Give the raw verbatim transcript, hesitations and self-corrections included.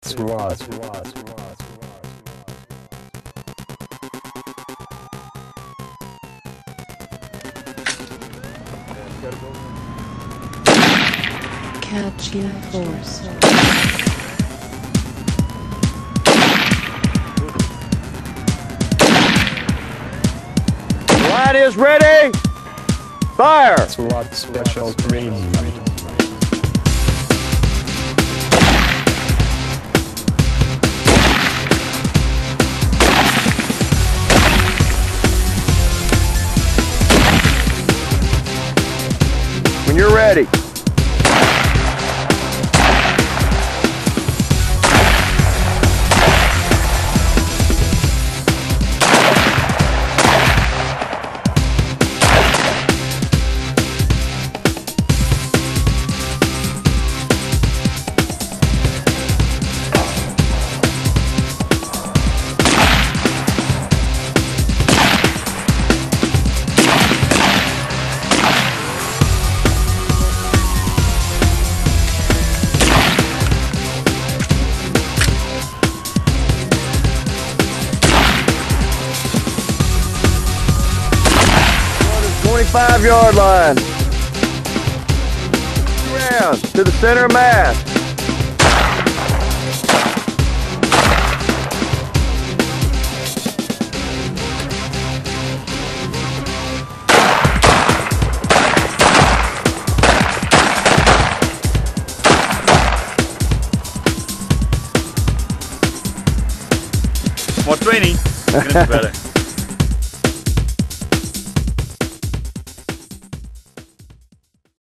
That's right. Catching force. Line is ready. Fire. That's what special training. When you're ready. twenty-five yard line. Round to the center of mass. More training. It's better.